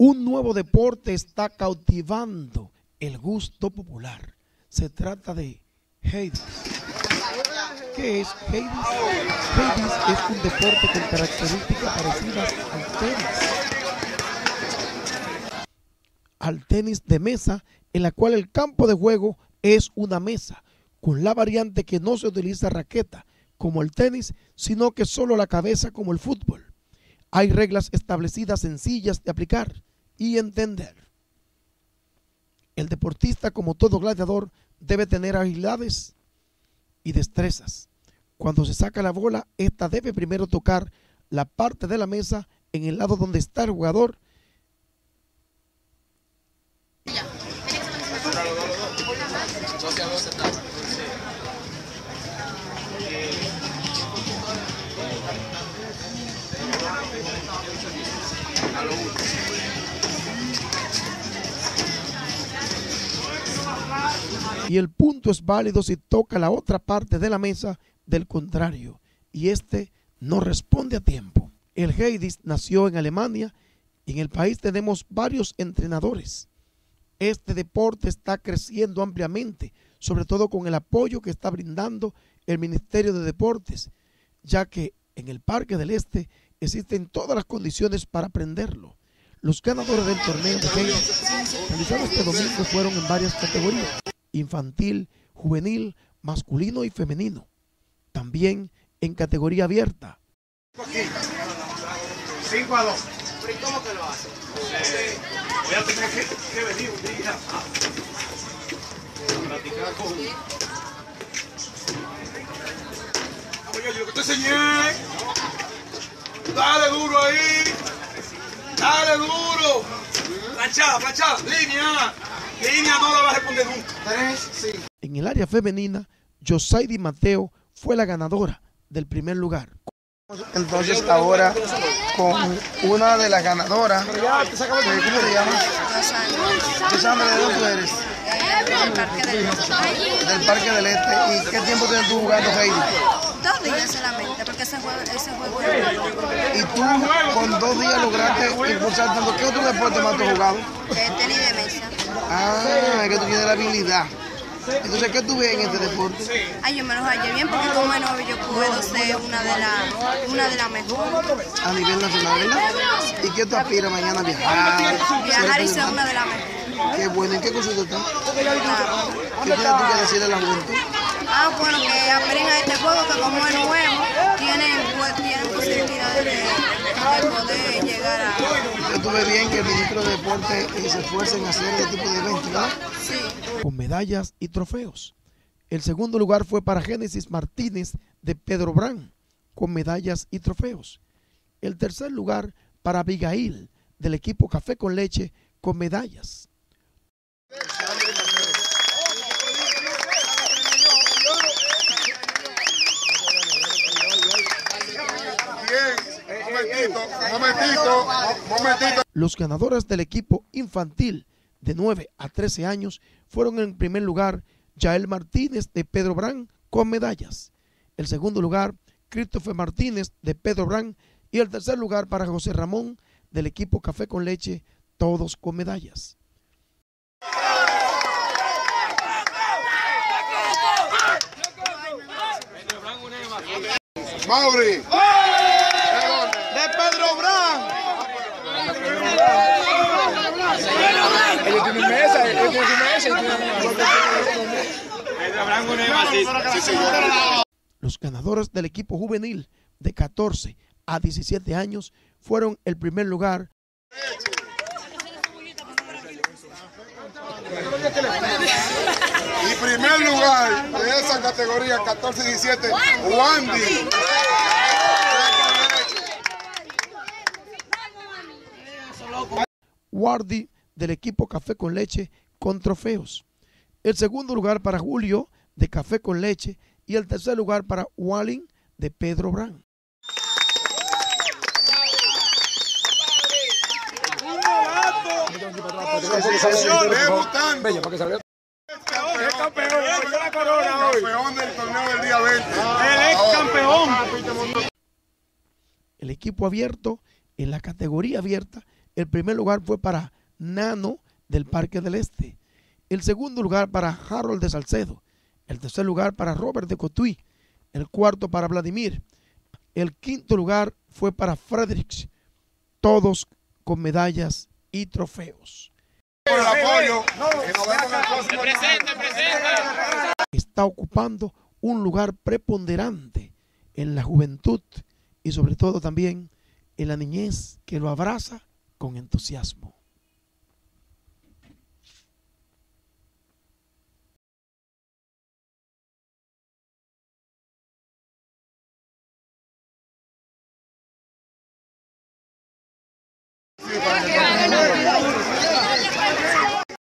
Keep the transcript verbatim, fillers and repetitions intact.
Un nuevo deporte está cautivando el gusto popular. Se trata de Hades. ¿Qué es Hades? Hades es un deporte con características parecidas al tenis. Al tenis de mesa, en la cual el campo de juego es una mesa, con la variante que no se utiliza raqueta, como el tenis, sino que solo la cabeza, como el fútbol. Hay reglas establecidas sencillas de aplicar y entender. El deportista, como todo gladiador, debe tener habilidades y destrezas. Cuando se saca la bola, esta debe primero tocar la parte de la mesa en el lado donde está el jugador. Y el punto es válido si toca la otra parte de la mesa del contrario y este no responde a tiempo. El Hades nació en Alemania y en el país tenemos varios entrenadores. Este deporte está creciendo ampliamente, sobre todo con el apoyo que está brindando el Ministerio de Deportes, ya que en el Parque del Este existen todas las condiciones para aprenderlo. Los ganadores del torneo de Hades realizado este domingo fueron en varias categorías: infantil, juvenil, masculino y femenino. También en categoría abierta. cinco a dos. ¿Pero cómo que lo hace? Eh, voy a tener que, que venir un día a practicar con... Oye, yo que te enseñé. Dale duro ahí. Dale duro. Planchada, planchada. Línea. Línea no la vas a responder nunca. Tres, sí. En el área femenina, Yosaidi Mateo fue la ganadora del primer lugar. Entonces ahora con una de las ganadoras, ¿cómo se llama? Yosandra, ¿de dónde eres? Del Parque del Este. Del Parque del Este. ¿Y qué tiempo tienes tú jugando Hades? Dos días solamente, porque ese juego, ese juego es muy... Y tú con dos días lograste impulsar tanto. ¿Qué otro deporte más tú has jugado? De tenis de mesa. Ah, es que tú tienes la habilidad. Entonces, ¿qué tú ves en este deporte? Ay, yo me los hallé bien porque como nuevo yo puedo ser una de las una de las mejores. A nivel nacional, ¿verdad? ¿Y qué tú aspiras mañana a viajar? Viajar y ser una de las mejores. Qué bueno. ¿En qué curso tú estás? Claro. ¿Qué tienes tú que decirle a la juventud? Ah, bueno, que aspiren a este juego que como es nuevo, tienen, pues, tienen posibilidades de, de poder llegar a... Yo tuve bien que el ministro de Deporte eh, se esfuerce en hacer este tipo de eventos, ¿verdad? Sí. Con medallas y trofeos. El segundo lugar fue para Génesis Martínez de Pedro Brán, con medallas y trofeos. El tercer lugar para Abigail del equipo Café con Leche, con medallas. Momentito, momentito, momentito. Los ganadores del equipo infantil de nueve a trece años fueron en primer lugar Yael Martínez de Pedro Brán con medallas. El segundo lugar, Christopher Martínez de Pedro Brán, y el tercer lugar para José Ramón del equipo Café con Leche, todos con medallas. Mauri. De Pedro Brán. Ellos tienen mesa, ellos tienen mesa. Los ganadores del equipo juvenil de catorce a diecisiete años fueron el primer lugar. Y primer lugar de esa categoría catorce a diecisiete, Wandy. Wardy del equipo Café con Leche con trofeos. El segundo lugar para Julio de Café con Leche y el tercer lugar para Walling de Pedro Brán. Debutante. El campeón, la corona hoy. Campeón del torneo del día veinte. El ex campeón. El equipo abierto, en la categoría abierta, El primer lugar fue para Nano del Parque del Este. El segundo lugar para Harold de Salcedo. El tercer lugar para Robert de Cotuí. El cuarto para Vladimir. El quinto lugar fue para Fredericks. Todos con medallas y trofeos. Por el apoyo. Nos vemos en el próximo. Presente, presente. Está ocupando un lugar preponderante en la juventud y sobre todo también en la niñez que lo abraza con entusiasmo. Sí, para que